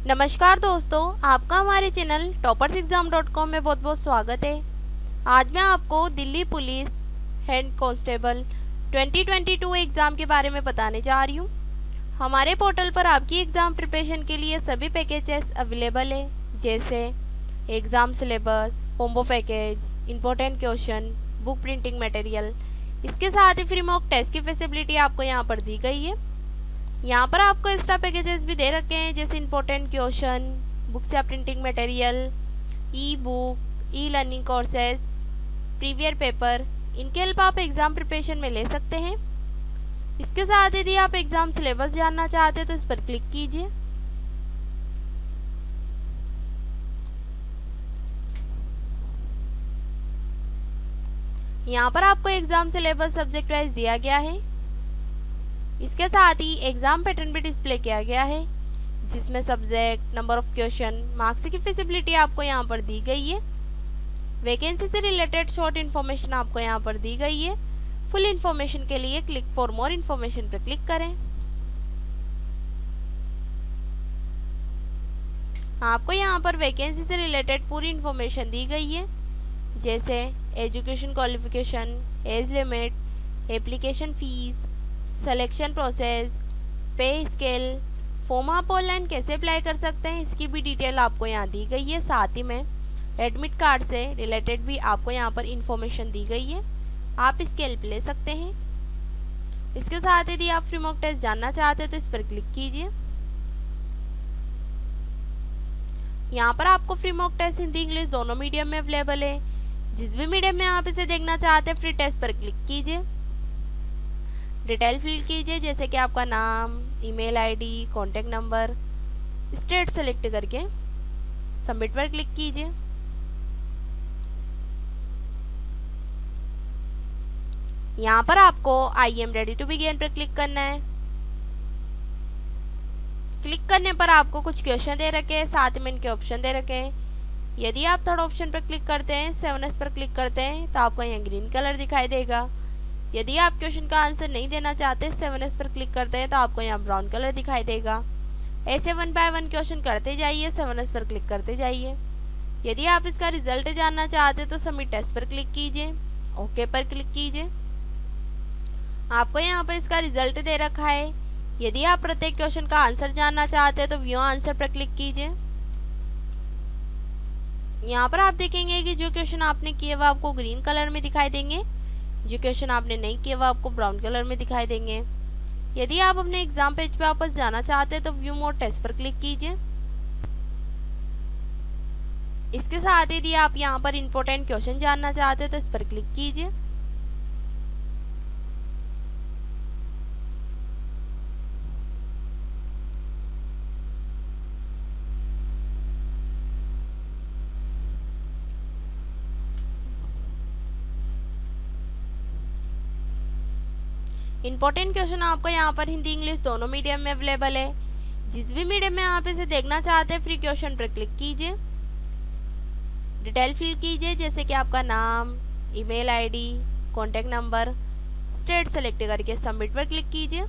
नमस्कार दोस्तों, आपका हमारे चैनल toppersexam.com में बहुत बहुत स्वागत है। आज मैं आपको Delhi police head constable 2022 exam के बारे में बताने जा रही हूँ। हमारे पोर्टल पर आपकी एग्ज़ाम प्रिपरेशन के लिए सभी पैकेजेस अवेलेबल है, जैसे exam syllabus, combo package, important question, book printing material. इसके साथ ही फ्री मॉक टेस्ट की फैसिलिटी आपको यहाँ पर दी गई है। यहाँ पर आपको एक्स्ट्रा पैकेजेस भी दे रखे हैं, जैसे इंपॉर्टेंट क्वेश्चन, बुक्स या printing material, e book, e learning courses, previous year paper. इनके हेल्प आप एग्ज़ाम प्रिपरेशन में ले सकते हैं। इसके साथ यदि आप एग्ज़ाम सिलेबस जानना चाहते हैं तो इस पर क्लिक कीजिए। यहाँ पर आपको एग्ज़ाम सिलेबस सब्जेक्ट वाइज दिया गया है। इसके साथ ही एग्ज़ाम पैटर्न भी डिस्प्ले किया गया है, जिसमें subject, number of question, marks की फिजिबिलिटी आपको यहाँ पर दी गई है। वैकेंसी से रिलेटेड शॉर्ट इन्फॉर्मेशन आपको यहाँ पर दी गई है। फुल इन्फॉर्मेशन के लिए क्लिक फॉर मोर इन्फॉर्मेशन पर क्लिक करें। आपको यहाँ पर वैकेंसी से रिलेटेड पूरी इन्फॉर्मेशन दी गई है, जैसे education qualification, age limit, application fees, selection process, pay scale, form आप ऑनलाइन कैसे अप्लाई कर सकते हैं, इसकी भी डिटेल आपको यहाँ दी गई है। साथ ही में एडमिट कार्ड से रिलेटेड भी आपको यहाँ पर इंफॉर्मेशन दी गई है, आप इसकी हेल्प ले सकते हैं। इसके साथ यदि आप फ्री मॉक टेस्ट जानना चाहते हैं तो इस पर क्लिक कीजिए। यहाँ पर आपको free mock test Hindi English दोनों मीडियम में अवेलेबल है। जिस भी मीडियम में आप इसे देखना चाहते हैं, फ्री टेस्ट पर क्लिक कीजिए। डिटेल फिल कीजिए, जैसे कि आपका नाम, email ID, contact number, state select करके सबमिट पर क्लिक कीजिए। यहाँ पर आपको I am ready to begin पर क्लिक करना है। क्लिक करने पर आपको कुछ क्वेश्चन दे रखे हैं, साथ में इनके ऑप्शन दे रखे हैं। यदि आप थर्ड ऑप्शन पर क्लिक करते हैं, 7S पर क्लिक करते हैं, तो आपको यहाँ ग्रीन कलर दिखाई देगा। यदि आप क्वेश्चन का आंसर नहीं देना चाहते, 7S पर क्लिक करते हैं, तो आपको यहाँ ब्राउन कलर दिखाई देगा। ऐसे 1 बाय 1 क्वेश्चन करते जाइए, 7S पर क्लिक करते जाइए। यदि आप इसका रिजल्ट जानना चाहते हैं तो सबमिट टेस्ट पर क्लिक कीजिए, ओके पर क्लिक कीजिए। आपको यहाँ पर इसका रिजल्ट दे रखा है। यदि आप प्रत्येक क्वेश्चन का आंसर जानना चाहते हैं तो व्यू आंसर पर क्लिक कीजिए। यहाँ पर आप देखेंगे कि जो क्वेश्चन आपने किए वो आपको ग्रीन कलर में दिखाई देंगे, जो क्वेश्चन आपने नहीं किए वो आपको ब्राउन कलर में दिखाई देंगे। यदि आप अपने एग्जाम पेज पे वापस जाना चाहते हैं तो व्यू मोर टेस्ट पर क्लिक कीजिए। इसके साथ यदि आप यहाँ पर इंपॉर्टेंट क्वेश्चन जानना चाहते हैं तो इस पर क्लिक कीजिए। इंपॉर्टेंट क्वेश्चन आपको यहाँ पर हिंदी इंग्लिश दोनों मीडियम में अवेलेबल है। जिस भी मीडियम में आप इसे देखना चाहते हैं, फ्री क्वेश्चन पर क्लिक कीजिए। डिटेल फिल कीजिए, जैसे कि आपका नाम, email ID, contact number, state select करके सबमिट पर क्लिक कीजिए।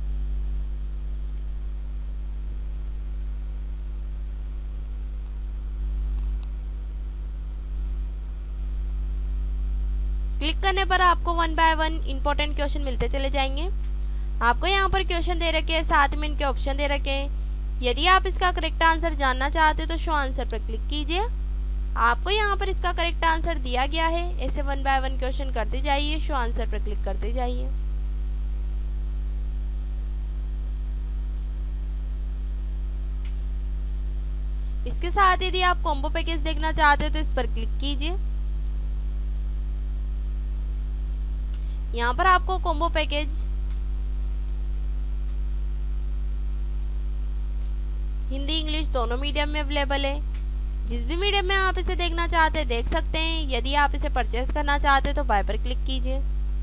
क्लिक करने पर आपको 1 बाय 1 इंपॉर्टेंट क्वेश्चन मिलते चले जाएंगे। आपको यहाँ पर क्वेश्चन दे रखे हैं, साथ में इनके ऑप्शन दे रखे हैं। यदि आप इसका करेक्ट आंसर जानना चाहते हैं तो शो आंसर पर क्लिक कीजिए। आपको यहाँ पर इसका करेक्ट आंसर दिया गया है। ऐसे 1 बाय 1 क्वेश्चन करते जाइए, शो आंसर पर क्लिक करते जाइए। इसके साथ यदि आप कॉम्बो पैकेज देखना चाहते हैं तो इस पर क्लिक कीजिए। यहाँ पर आपको कॉम्बो पैकेज हिंदी इंग्लिश दोनों मीडियम में अवेलेबल है। जिस भी मीडियम में आप इसे देखना चाहते हैं देख सकते हैं। यदि आप इसे परचेस करना चाहते हैं तो बाय पर क्लिक कीजिए।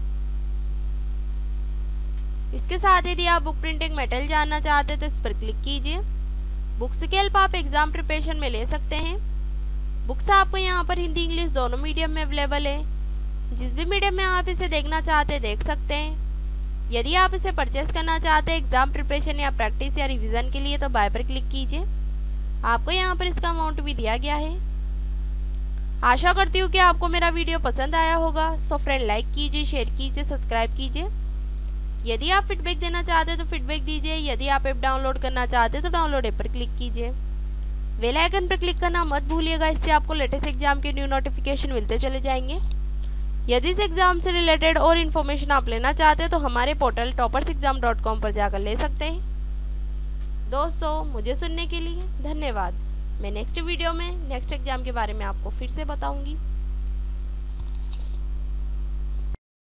इसके साथ यदि आप बुक प्रिंटिंग मटेरियल जानना चाहते हैं तो इस पर क्लिक कीजिए। बुक्स की हेल्प आप एग्जाम प्रिपरेशन में ले सकते हैं। बुक्स आपको यहाँ पर हिंदी इंग्लिश दोनों मीडियम में अवेलेबल है। जिस भी मीडियम में आप इसे देखना चाहते हैं देख सकते हैं। यदि आप इसे परचेस करना चाहते हैं एग्जाम प्रिपरेशन या प्रैक्टिस या रिवीजन के लिए तो बाय पर क्लिक कीजिए। आपको यहाँ पर इसका अमाउंट भी दिया गया है। आशा करती हूँ कि आपको मेरा वीडियो पसंद आया होगा। सो फ्रेंड, लाइक कीजिए, शेयर कीजिए, सब्सक्राइब कीजिए। यदि आप फीडबैक देना चाहते हैं तो फीडबैक दीजिए। यदि आप ऐप डाउनलोड करना चाहते हैं तो डाउनलोड ऐप पर क्लिक कीजिए। बेल आइकन पर क्लिक करना मत भूलिएगा, इससे आपको लेटेस्ट एग्जाम के न्यू नोटिफिकेशन मिलते चले जाएंगे। यदि इस एग्ज़ाम से रिलेटेड और इन्फॉर्मेशन आप लेना चाहते हैं तो हमारे पोर्टल toppersexam.com पर जाकर ले सकते हैं। दोस्तों, मुझे सुनने के लिए धन्यवाद। मैं नेक्स्ट वीडियो में नेक्स्ट एग्ज़ाम के बारे में आपको फिर से बताऊंगी।